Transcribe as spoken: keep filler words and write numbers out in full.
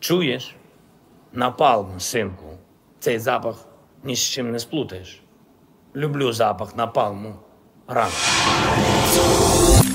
Чуєш? Напалм, синку. Цей запах ні з чим не сплутаєш. Люблю запах напалму. Рано.